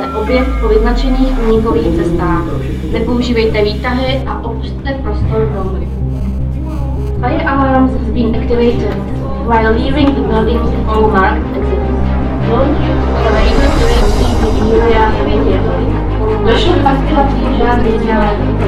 Opusťte objekt po vyznačených únikových cestách. Nepoužívejte výtahy a opusťte prostor domu. Fire alarms have been activated. While leaving the building, all marked exits. Don't use elevators during the area immediately. Došlo k aktivaci žádných